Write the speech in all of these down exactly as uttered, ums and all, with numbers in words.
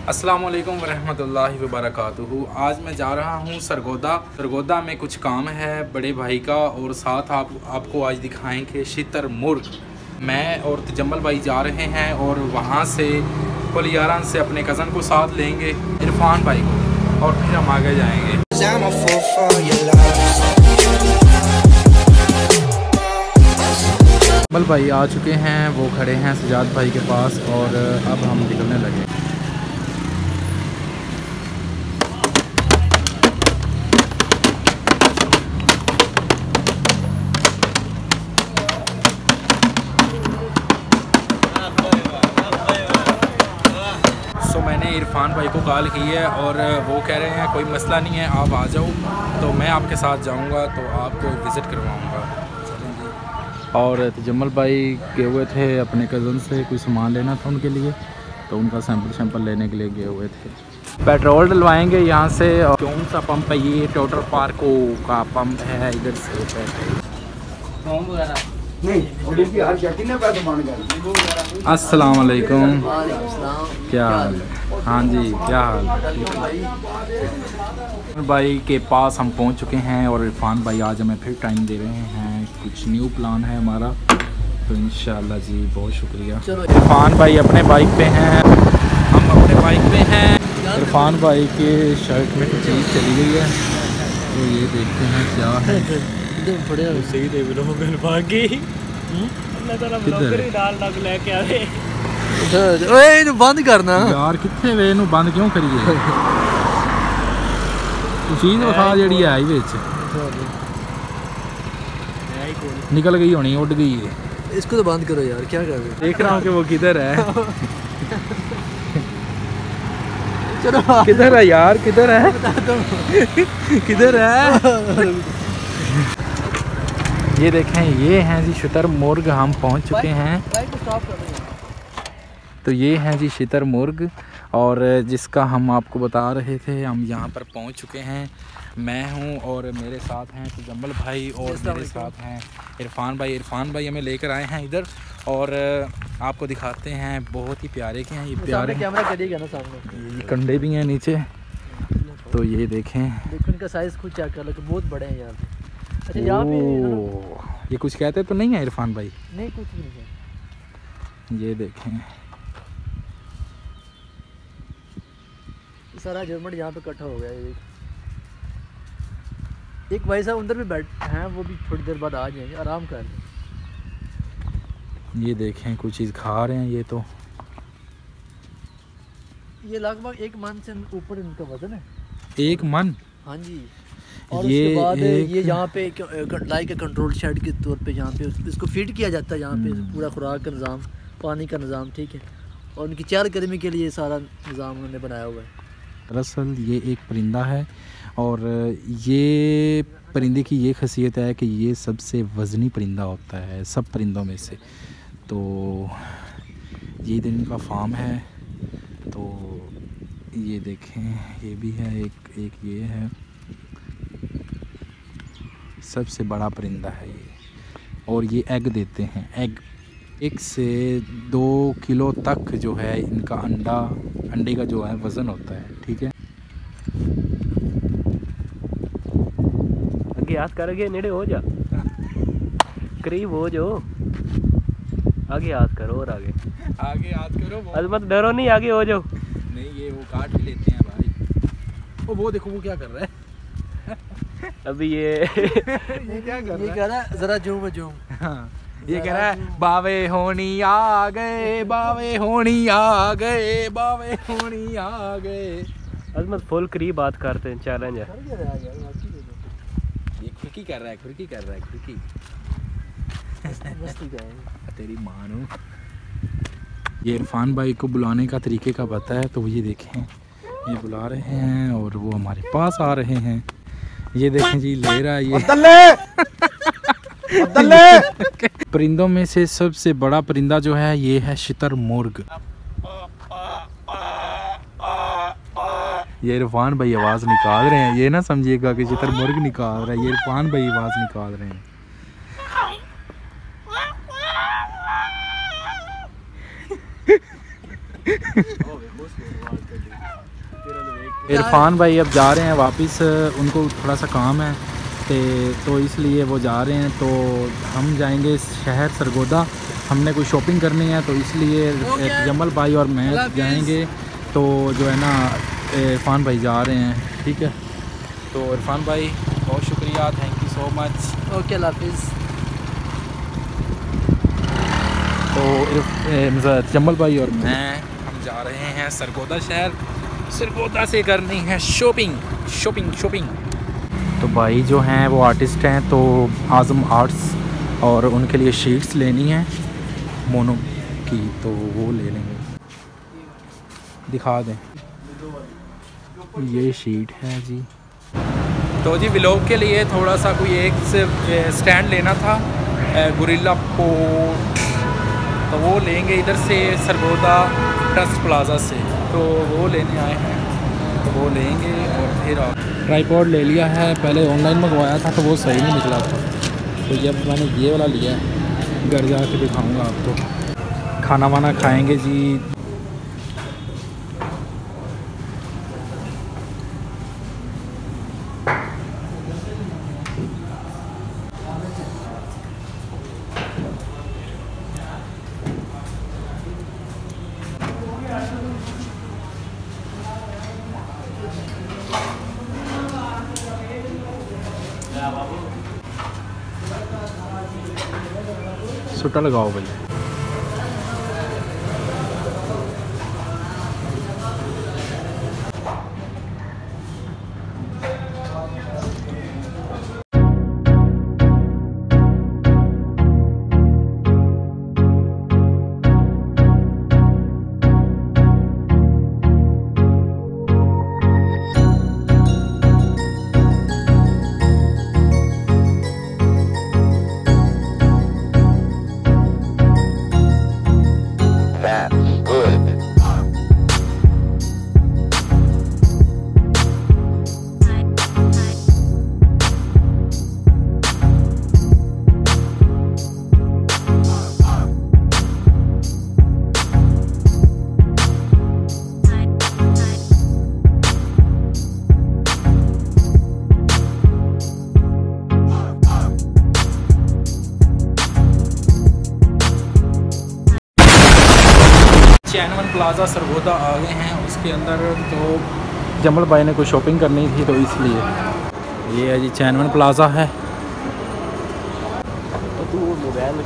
अस्सलाम वालेकुम वरहमतुल्लाहि वबरकातुहू। आज मैं जा रहा हूँ सरगोदा। सरगोदा में कुछ काम है बड़े भाई का, और साथ आप आपको आज दिखाएंगे शितर मुर्ग। मैं और तजम्मल भाई जा रहे हैं और वहाँ से पुलियारन से अपने कज़न को साथ लेंगे, इरफान भाई को, और फिर हम आगे जाएंगे। तजम्मल भाई आ चुके हैं, वो खड़े हैं सजाद भाई के पास, और अब हम निकलने लगे। तो मैंने इरफान भाई को कॉल की है और वो कह रहे हैं कोई मसला नहीं है, आप आ जाओ, तो मैं आपके साथ जाऊंगा, तो आपको विज़िट करवाऊंगा। और तजम्मल भाई गए हुए थे अपने कज़न से कुछ सामान लेना था उनके लिए, तो उनका सैंपल शैंपल लेने के लिए गए हुए थे। पेट्रोल डलवाएंगे यहाँ से। और कौन सा पंप है ये? टोटल पार्को का पंप है, इधर से पेट्रोल वगैरह। अस्सलाम वालेकुम, क्या हाल है? हाँ जी, क्या हाल भाई के पास हम पहुंच चुके हैं, और इरफान भाई आज हमें फिर टाइम दे रहे हैं। कुछ न्यू प्लान है हमारा, तो इंशाल्लाह जी बहुत शुक्रिया। इरफान भाई अपने बाइक पे हैं, हम अपने बाइक पे हैं। इरफान भाई के शर्ट में कुछ चीज़ चली गई है, तो ये देखते हैं क्या है। सही दे ब्लॉगर बाकी अल्लाह ताला ब्लॉगर ही डाल डाल लेके आवे। ओए इनु बंद करना यार, कितने वे इनु बंद क्यों करिए? चीज़ विखा जेड़ी है विच निकल गई होनी, उड़ गई है। इसको तो बंद करो यार, क्या कर रहे हो? देख रहा हूँ कि वो किधर है। चलो किधर है यार, किधर है? किधर है? ये देखें, ये हैं जी शितर मुर्ग। हम पहुंच चुके हैं। तो ये हैं जी शितर मुर्ग, और जिसका हम आपको बता रहे थे, हम यहाँ पर पहुंच चुके हैं। मैं हूँ और मेरे साथ हैं तजम्मल भाई, और मेरे साथ हैं इरफान भाई। इरफान भाई हमें लेकर आए हैं इधर, और आपको दिखाते हैं। बहुत ही प्यारे के हैं ये, प्यारे कैमरा करिएगा ना सामने। ये कंडे भी हैं नीचे, तो ये देखें, देखो इनका साइज़ खुद चेक कर लो, बहुत बड़े हैं यार। अच्छा यहाँ पे ये कुछ कहते तो नहीं है इरफान भाई? नहीं, कुछ भी नहीं है। ये देखें, सारा जर्मन यहाँ पे इकट्ठा हो गया है। एक भाई साहब अंदर भी बैठ हैं, वो भी थोड़ी देर बाद आ जाएंगे, आराम कर। ये देखें कुछ चीज़ खा रहे हैं ये। तो ये लगभग एक मन से ऊपर इनका वजन है। एक मन? हाँ जी। और ये उसके बाद एक... ये यहाँ पे लाइक के कंट्रोल शेड के तौर पे यहाँ पे इसको फीड किया जाता है। यहाँ पे पूरा खुराक का निज़ाम, पानी का निज़ाम, ठीक है, और उनकी चहलकदमी के लिए सारा निज़ाम उन्होंने बनाया हुआ है। दरअसल ये एक परिंदा है, और ये परिंदे की ये खासियत है कि ये सबसे वज़नी परिंदा होता है सब परिंदों में से। तो ये दिन का फार्म है, तो ये देखें, ये भी है एक एक ये है, सबसे बड़ा परिंदा है ये। और ये एग देते हैं, एग एक से दो किलो तक जो है इनका अंडा अंडे का जो है वज़न होता है, ठीक है। आगे हाथ करोगे, नेड़े हो जा, करीब हो जो, आगे हाथ करो, और आगे आगे हाथ करो। अजमत डरो नहीं, आगे हो जाओ। नहीं, ये वो काट भी लेते हैं भाई। वो वो देखो वो क्या कर रहा है। अभी ये ये क्या कर ये कह रहा है जरा जूम जूम। हाँ, ये कह रहा है बावे होनी आ गए, बावे होनी आ गए, बावे होनी आ गए। अजमत फुल करीब बात करते हैं, चैलेंज है। ये खुरकी कर रहा है, खुरकी कर रहा है, खुरकी। तेरी मानो। ये इरफान भाई को बुलाने का तरीके का पता है, तो ये देखें, ये बुला रहे हैं और वो हमारे पास आ रहे हैं। ये देखें जी, ले रहा है ये। परिंदों में से सबसे बड़ा परिंदा जो है ये है शितर मुर्ग। ये इरफान भाई आवाज़ निकाल रहे हैं, ये ना समझिएगा कि शितर मुर्ग निकाल रहा है, ये इरफान भाई आवाज़ निकाल रहे हैं। इरफान भाई अब जा रहे हैं वापस, उनको थोड़ा सा काम है ते तो इसलिए वो जा रहे हैं। तो हम जाएंगे शहर सरगोदा, हमने कोई शॉपिंग करनी है तो इसलिए जमल भाई और मैं जाएंगे। तो जो है ना इरफान भाई जा रहे हैं, ठीक है। तो इरफान भाई बहुत शुक्रिया, thank you so much. Okay अल्लाह हाफिज़। तो जमल भाई और मैं हम जा रहे हैं सरगोदा शहर, सरगोदा से करनी है शॉपिंग शॉपिंग शॉपिंग। तो भाई जो हैं वो आर्टिस्ट हैं, तो आज़म आर्ट्स, और उनके लिए शीट्स लेनी है मोनो की, तो वो ले लेंगे। दिखा दें, ये शीट है जी। तो जी व्लॉग के लिए थोड़ा सा कोई एक से स्टैंड लेना था, गोरिल्ला पोर्ट, तो वो लेंगे इधर से सरगोदा ट्रस्ट प्लाज़ा से, तो वो लेने आए हैं, तो वो लेंगे। और फिर आप ट्राईपॉड ले लिया है, पहले ऑनलाइन मंगवाया था तो वो सही नहीं निकला था, तो जब मैंने ये वाला लिया है, घर जा के दिखाऊँगा आपको। खाना वाना खाएँगे जी। सुट्टा लगाओ भाई। चैनवन प्लाज़ा सरगोदा आ गए हैं, उसके अंदर तो जमल भाई ने कोई शॉपिंग करनी थी तो इसलिए। ये है जी चैनवन प्लाज़ा है। तो तू मोबाइल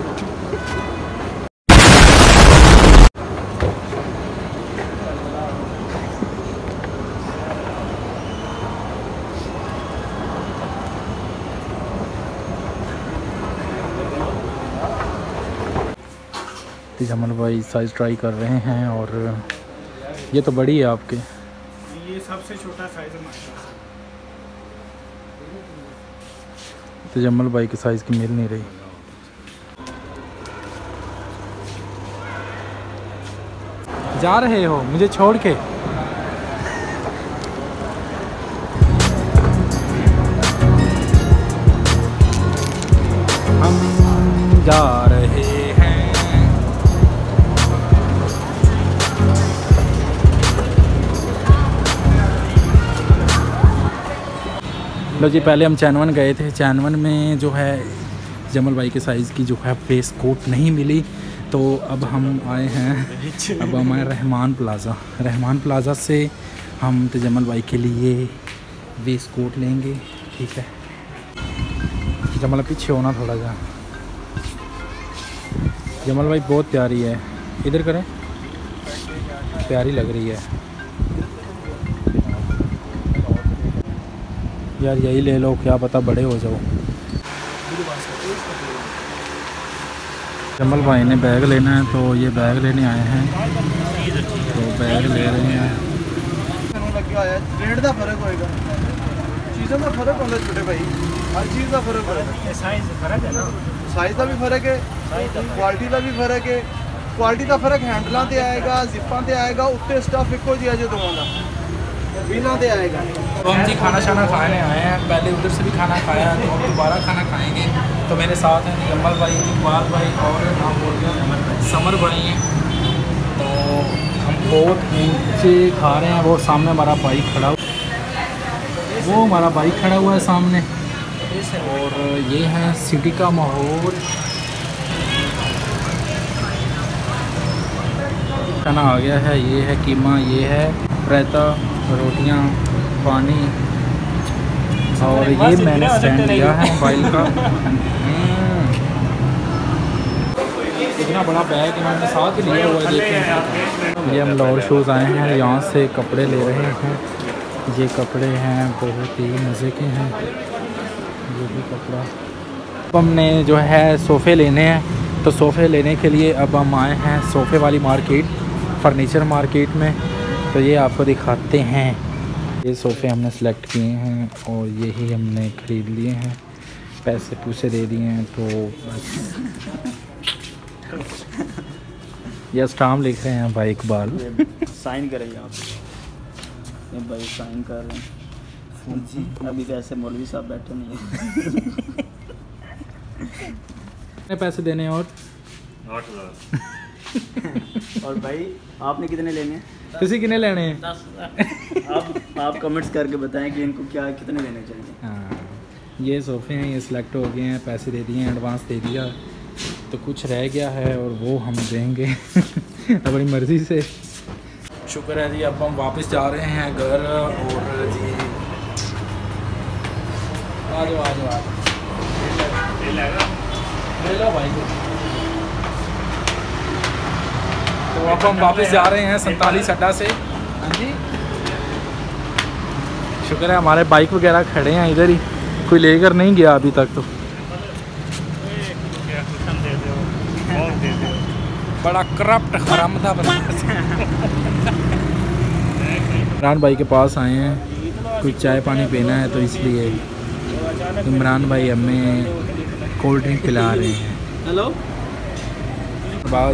जमल भाई साइज़ ट्राई कर रहे हैं, और ये तो बड़ी है आपके, ये सबसे छोटा साइज़ है हमारे पास। तो जमल भाई के साइज़ की मिल नहीं रही। जा रहे हो मुझे छोड़ के? हम जा रहे हैं। लो जी, पहले हम चैनवन गए थे, चैनवन में जो है जमल भाई के साइज़ की जो है फेस कोट नहीं मिली, तो अब हम आए हैं, अब हम आए रहमान प्लाज़ा। रहमान प्लाज़ा से हम तो जमल भाई के लिए वेस्ट कोट लेंगे, ठीक है। जमल पीछे होना थोड़ा सा, जमल भाई बहुत प्यारी है, इधर करें, प्यारी लग रही है यार, यही ले लो, क्या पता बड़े हो जाओ। जमल भाई ने बैग लेना है, तो ये बैग लेने आए हैं, तो बैग ले रहे हैं। रेट का फर्क होएगा, चीज़ों का फर्क होता है छोटे भाई, हर चीज़ का फर्क होगा। साइज फर्क है ना, साइज का भी फर्क है, क्वालिटी का भी फर्क है। क्वालिटी का फर्क हैंडलों से आएगा, जिप्पां से आएगा, उत्ते स्टफ इको जी जो दोवां दा बिना दे आएगा। तो हम जी खाना शाना खाने आए हैं, पहले उधर से भी खाना खाया, तो हम दोबारा खाना खाएंगे। तो मेरे साथ हैं जमल भाई, इकबाल भाई और नाम बोल गया समर भाई हैं। तो हम बहुत ऊंचे खा रहे हैं। वो सामने हमारा बाइक खड़ा वो हमारा बाइक खड़ा हुआ है सामने। और ये है सिटी का माहौल। खाना आ गया है। ये है कीमा, ये है रायता, रोटियां, पानी। और ये मैंने स्टैंड लिया है मोबाइल का। इतना बड़ा बैग इन्होंने साथ ही लिया हुआ है। देखें, ये हम लाहौर शूज़ आए हैं, यहाँ से कपड़े ले रहे हैं। ये कपड़े हैं बहुत ही मज़े के हैं। ये भी कपड़ा। अब हमने जो है सोफ़े लेने हैं, तो सोफ़े लेने के लिए अब हम आए हैं सोफ़े वाली मार्केट, फर्नीचर मार्केट में। तो ये आपको दिखाते हैं। ये सोफ़े हमने सेलेक्ट किए हैं और यही हमने ख़रीद लिए हैं। पैसे पूसे दे दिए हैं। तो ये स्टाम्प लिख रहे हैं भाई इकबाल। साइन करेंगे आप। ये भाई साइन कर रहे हैं। अभी वैसे मौलवी साहब बैठे नहीं हैं। कितने पैसे देने और आठ हज़ार। और भाई आपने कितने लेने हैं? किसी कितने लेने हैं? आप आप कमेंट्स करके बताएं कि इनको क्या कितने लेने चाहिए। हाँ, ये सोफ़े हैं, ये सिलेक्ट हो गए हैं, पैसे दे दिए हैं, एडवांस दे दिया। तो कुछ रह गया है और वो हम देंगे अपनी मर्ज़ी से। शुक्र है जी, अब हम वापस जा रहे हैं घर। और जी आ जाओ आ जाओ आ जाओ ले लो भाई। तो अब हम वापस जा रहे हैं सैंतालीस अड्डा से। हाँ जी, शुक्र है हमारे बाइक वगैरह खड़े हैं इधर ही, कोई लेकर नहीं गया अभी तक। तो बड़ा करप्ट हरामदा बना। इमरान भाई के पास आए हैं, कुछ चाय पानी पीना है, तो इसलिए इमरान भाई हमें कोल्ड ड्रिंक पिला रहे हैं। हेलो भाई,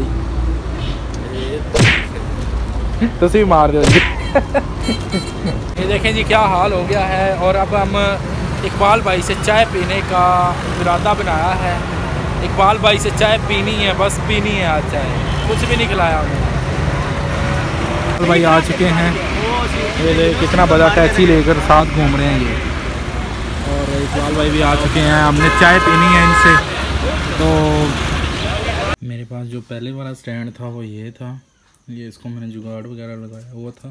तो सी मार दो जी। ये देखें जी क्या हाल हो गया है। और अब हम इकबाल भाई से चाय पीने का इरादा बनाया है। इकबाल भाई से चाय पीनी है, बस पीनी है आज चाय, कुछ भी नहीं खिलाया हमें। इकबाल भाई आ चुके हैं। ये कितना बड़ा टैक्सी लेकर साथ घूम रहे हैं ये। और इकबाल भाई भी आ चुके हैं। हमने चाय पीनी है इनसे। तो मेरे पास जो पहले वाला स्टैंड था वो ये था। ये इसको मैंने जुगाड़ वगैरह लगाया हुआ था,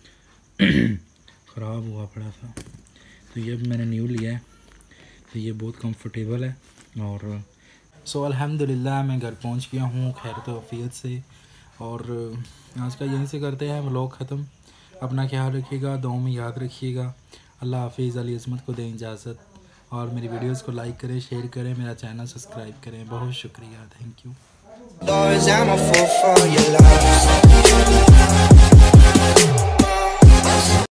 ख़राब हुआ पड़ा था। तो ये मैंने न्यू लिया है। तो ये बहुत कंफर्टेबल है। और सो अल्हम्दुलिल्लाह मैं घर पहुंच गया हूँ खैर तो अफियत से। और आज का यहीं से करते हैं व्लॉग ख़त्म। अपना ख्याल रखिएगा, दुआ में याद रखिएगा। अल्लाह हाफिज़। अली इस्मत को दें इजाज़त। और मेरी वीडियोस को लाइक करें, शेयर करें, मेरा चैनल सब्सक्राइब करें। बहुत शुक्रिया, थैंक यू।